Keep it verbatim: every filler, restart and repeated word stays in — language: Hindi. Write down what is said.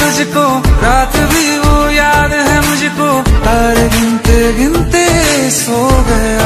तुझको, रात भी वो याद है मुझको, तारे गिनते गिनते सो गया।